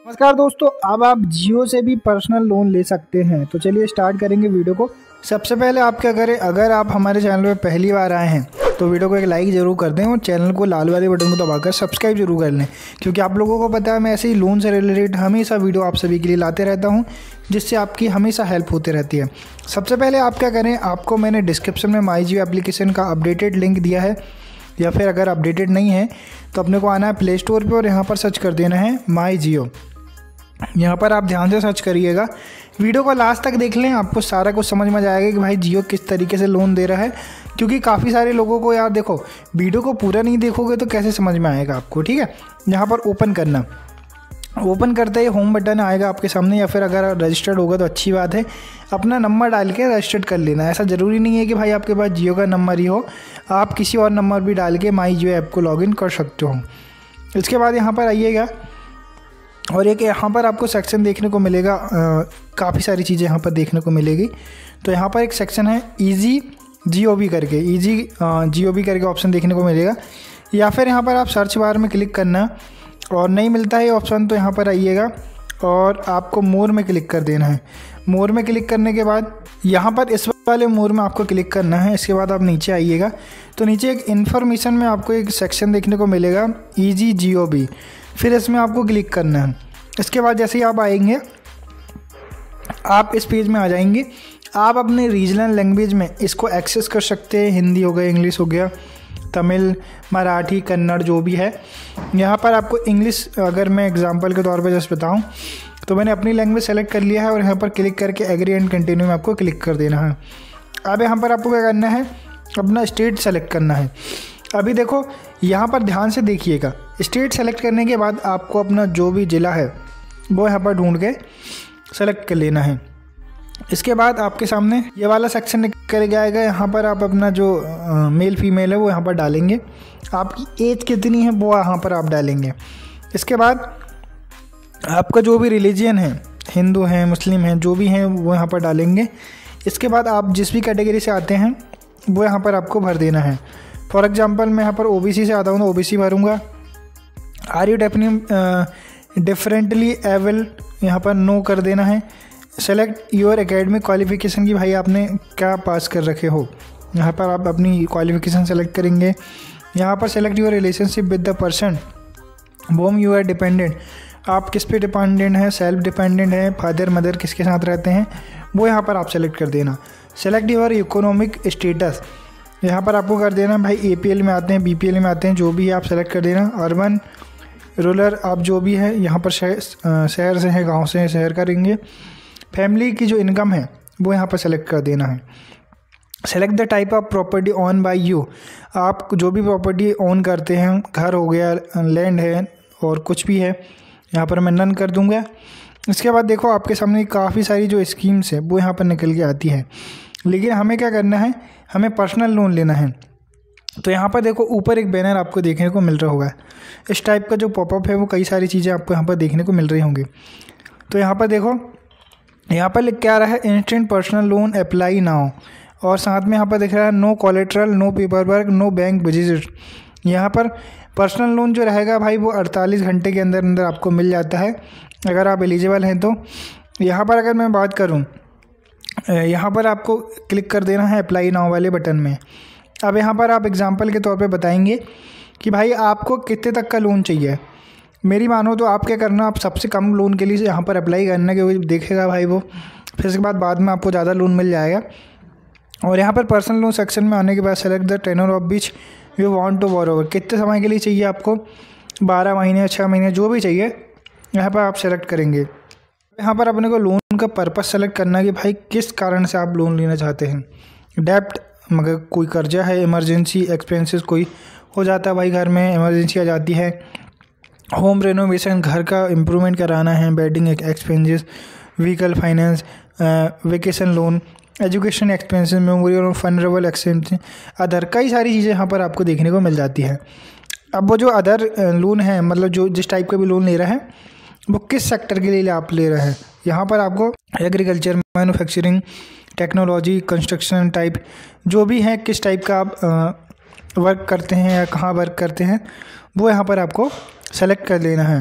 नमस्कार दोस्तों, अब आप जियो से भी पर्सनल लोन ले सकते हैं। तो चलिए स्टार्ट करेंगे वीडियो को। सबसे पहले आप क्या करें, अगर आप हमारे चैनल पे पहली बार आए हैं तो वीडियो को एक लाइक ज़रूर कर दें और चैनल को लाल वाले बटन को दबाकर सब्सक्राइब जरूर कर लें, क्योंकि आप लोगों को पता है मैं ऐसे ही लोन से रिलेटेड हमेशा वीडियो आप सभी के लिए लाते रहता हूँ, जिससे आपकी हमेशा हेल्प होती रहती है। सबसे पहले आप क्या करें, आपको मैंने डिस्क्रिप्शन में माई जियो एप्लीकेशन का अपडेटेड लिंक दिया है, या फिर अगर अपडेटेड नहीं है तो अपने को आना है प्ले स्टोर पर और यहाँ पर सर्च कर देना है माई जियो। यहाँ पर आप ध्यान से सर्च करिएगा, वीडियो को लास्ट तक देख लें, आपको सारा कुछ समझ में जाएगा कि भाई जियो किस तरीके से लोन दे रहा है। क्योंकि काफ़ी सारे लोगों को यार देखो, वीडियो को पूरा नहीं देखोगे तो कैसे समझ में आएगा आपको। ठीक है, यहाँ पर ओपन करना, ओपन करते ही होम बटन आएगा आपके सामने, या फिर अगर रजिस्टर्ड होगा तो अच्छी बात है, अपना नंबर डाल के रजिस्टर्ड कर लेना। ऐसा ज़रूरी नहीं है कि भाई आपके पास जियो का नंबर ही हो, आप किसी और नंबर भी डाल के माई जियो ऐप को लॉगिन कर सकते हो। इसके बाद यहाँ पर आइएगा और एक यहाँ पर आपको सेक्शन देखने को मिलेगा, काफ़ी सारी चीज़ें यहाँ पर देखने को मिलेगी। तो यहाँ पर एक सेक्शन है ईजी जीओबी करके, ईजी जीओबी करके ऑप्शन देखने को मिलेगा, या फिर यहाँ पर आप सर्च बार में क्लिक करना और नहीं मिलता है ऑप्शन तो यहाँ पर आइएगा और आपको मोर में क्लिक कर देना है। मोर में क्लिक करने के बाद यहाँ पर इस वाले मोर में आपको क्लिक करना है। इसके बाद आप नीचे आइएगा तो नीचे एक इन्फॉर्मेशन में आपको एक सेक्शन देखने को मिलेगा ईजी जीओबी, फिर इसमें आपको क्लिक करना है। इसके बाद जैसे ही आप आएंगे, आप इस पेज में आ जाएंगे। आप अपने रीजनल लैंग्वेज में इसको एक्सेस कर सकते हैं, हिंदी हो गया, इंग्लिश हो गया, तमिल, मराठी, कन्नड़, जो भी है। यहाँ पर आपको इंग्लिश, अगर मैं एग्जांपल के तौर पे जस्ट बताऊँ तो मैंने अपनी लैंग्वेज सेलेक्ट कर लिया है और यहाँ पर क्लिक करके एग्री एंड कंटिन्यू में आपको क्लिक कर देना है। अब यहाँ पर आपको क्या करना है, अपना स्टेट सेलेक्ट करना है। अभी देखो यहाँ पर ध्यान से देखिएगा, स्टेट सेलेक्ट करने के बाद आपको अपना जो भी ज़िला है वो यहाँ पर ढूंढ के सेलेक्ट कर लेना है। इसके बाद आपके सामने ये वाला सेक्शन निकल जाएगा। यहाँ पर आप अपना जो मेल फीमेल है वो यहाँ पर डालेंगे, आपकी एज कितनी है वो यहाँ पर आप डालेंगे। इसके बाद आपका जो भी रिलीजियन है, हिंदू हैं, मुस्लिम हैं, जो भी हैं वो यहाँ पर डालेंगे। इसके बाद आप जिस भी कैटेगरी से आते हैं वो यहाँ पर आपको भर देना है। फॉर एग्जांपल मैं यहाँ पर ओबीसी से आता हूँ तो ओबीसी भरूँगा। आर यू डिफरेंटली एबल, यहाँ पर नो कर देना है। सेलेक्ट योर एकेडमिक क्वालिफिकेशन की भाई आपने क्या पास कर रखे हो, यहाँ पर आप अपनी क्वालिफिकेशन सेलेक्ट करेंगे। यहाँ पर select your relationship with the person whom you are dependent, आप किस पे डिपेंडेंट हैं, सेल्फ डिपेंडेंट है, फादर मदर किसके साथ रहते हैं वो यहाँ पर आप सेलेक्ट कर देना। सेलेक्ट योर इकोनॉमिक स्टेटस, यहाँ पर आपको कर देना भाई एपीएल में आते हैं, बीपीएल में आते हैं, जो भी है आप सेलेक्ट कर देना। अर्बन, रूरल, आप जो भी है यहाँ पर शहर से है, गांव से है, शहर करेंगे। फैमिली की जो इनकम है वो यहाँ पर सेलेक्ट कर देना है। Select the type of property own by you, आप जो भी प्रॉपर्टी ओन करते हैं, घर हो गया, लैंड है और कुछ भी है, यहाँ पर मैं नन कर दूँगा। इसके बाद देखो आपके सामने काफ़ी सारी जो स्कीम्स है वो यहाँ पर निकल के आती है, लेकिन हमें क्या करना है, हमें पर्सनल लोन लेना है। तो यहाँ पर देखो ऊपर एक बैनर आपको देखने को मिल रहा होगा, इस टाइप का जो पॉपअप है वो कई सारी चीज़ें आपको यहाँ पर देखने को मिल रही होंगी। तो यहाँ पर देखो, यहाँ पर लिख के आ रहा है instant personal loan apply now, और साथ में यहाँ पर दिख रहा है no collateral, no paper work, no bank visit. यहाँ पर पर्सनल लोन जो रहेगा भाई वो 48 घंटे के अंदर अंदर आपको मिल जाता है, अगर आप एलिजिबल हैं तो। यहाँ पर अगर मैं बात करूँ, यहाँ पर आपको क्लिक कर देना है अप्लाई नाउ वाले बटन में। अब यहाँ पर आप एग्जांपल के तौर पे बताएंगे कि भाई आपको कितने तक का लोन चाहिए। मेरी मानो तो आप क्या करना, आप सबसे कम लोन के लिए यहाँ पर अप्लाई करना, क्योंकि देखेगा भाई वो, फिर इसके बाद में आपको ज़्यादा लोन मिल जाएगा। और यहाँ पर पर्सनल लोन सेक्शन में आने के बाद select the tenure of which you want to borrow, कितने समय के लिए चाहिए आपको, 12 महीने, 6 महीने, जो भी चाहिए यहाँ पर आप सेलेक्ट करेंगे। यहाँ पर अपने को लोन का पर्पस सेलेक्ट करना है कि भाई किस कारण से आप लोन लेना चाहते हैं। डेप्ट, मगर कोई कर्जा है, इमरजेंसी एक्सपेंसेस कोई हो जाता है भाई, घर में इमरजेंसी आ जाती है, होम रेनोवेशन, घर का इम्प्रूवमेंट कराना है, wedding expenses, vehicle finance, vacation loan, education expenses, memorial और फनरेबल एक्सपेंसेस, अदर, कई सारी चीज़ें यहाँ पर आपको देखने को मिल जाती है। अब वो जो अदर लोन है, मतलब जो जिस टाइप का भी लोन ले रहा है वो किस सेक्टर के लिए आप ले रहे हैं, यहाँ पर आपको agriculture, manufacturing, technology, construction type, जो भी है, किस टाइप का आप वर्क करते हैं या कहाँ वर्क करते हैं वो यहाँ पर आपको सेलेक्ट कर लेना है।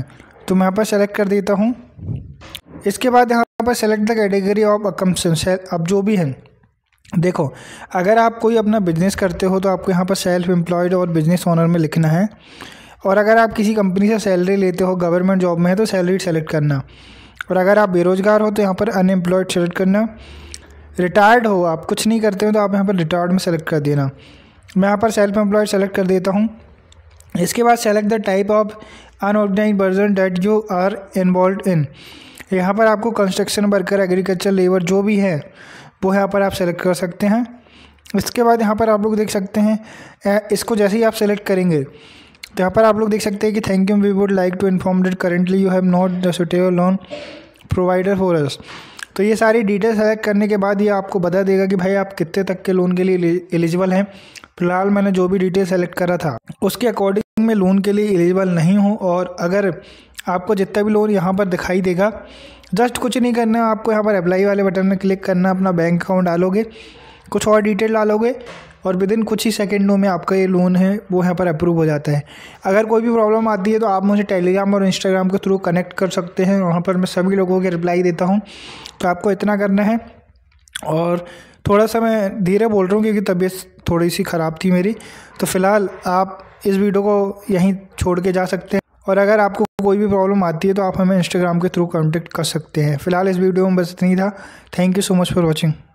तो मैं यहाँ पर सेलेक्ट कर देता हूँ। इसके बाद यहाँ पर select the category of occupation. अब जो भी है, देखो अगर आप कोई अपना बिजनेस करते हो तो आपको यहाँ पर सेल्फ एम्प्लॉयड और बिजनेस ओनर में लिखना है, और अगर आप किसी कंपनी से सैलरी लेते हो, गवर्नमेंट जॉब में है तो सैलरी सेलेक्ट करना, और अगर आप बेरोज़गार हो तो यहाँ पर अनएम्प्लॉयड सेलेक्ट करना। रिटायर्ड हो, आप कुछ नहीं करते हो तो आप यहाँ पर रिटायर्ड में सेलेक्ट कर देना। मैं यहाँ पर सेल्फ एम्प्लॉयड सेलेक्ट कर देता हूँ। इसके बाद select the type of unorganized person that you are involve in. यहाँ पर आपको कंस्ट्रक्शन वर्कर, एग्रीकल्चर लेबर जो भी है वो यहाँ पर आप सेलेक्ट कर सकते हैं। इसके बाद यहाँ पर आप लोग देख सकते हैं, इसको जैसे ही आप सेलेक्ट करेंगे तो यहाँ पर आप लोग देख सकते हैं कि thank you, we would like to inform that currently you have not the suitable loan provider for us. तो ये सारी डिटेल सेलेक्ट करने के बाद ये आपको बता देगा कि भाई आप कितने तक के लोन के लिए एलिजिबल हैं। फिलहाल मैंने जो भी डिटेल सेलेक्ट करा था उसके अकॉर्डिंग मैं लोन के लिए एलिजिबल नहीं हूँ। और अगर आपको जितना भी लोन यहाँ पर दिखाई देगा, जस्ट कुछ नहीं करना है, आपको यहाँ पर अप्लाई वाले बटन में क्लिक करना, अपना बैंक अकाउंट डालोगे, कुछ और डिटेल डालोगे और विद इन कुछ ही सेकंडों में आपका ये लोन है वो यहाँ पर अप्रूव हो जाता है। अगर कोई भी प्रॉब्लम आती है तो आप मुझे टेलीग्राम और इंस्टाग्राम के थ्रू कनेक्ट कर सकते हैं, वहाँ पर मैं सभी लोगों के रिप्लाई देता हूँ। तो आपको इतना करना है। और थोड़ा सा मैं धीरे बोल रहा हूँ क्योंकि तबीयत थोड़ी सी ख़राब थी मेरी। तो फ़िलहाल आप इस वीडियो को यहीं छोड़ के जा सकते हैं, और अगर आपको कोई भी प्रॉब्लम आती है तो आप हमें इंस्टाग्राम के थ्रू कांटेक्ट कर सकते हैं। फ़िलहाल इस वीडियो में बस इतना ही था। Thank you so much for watching.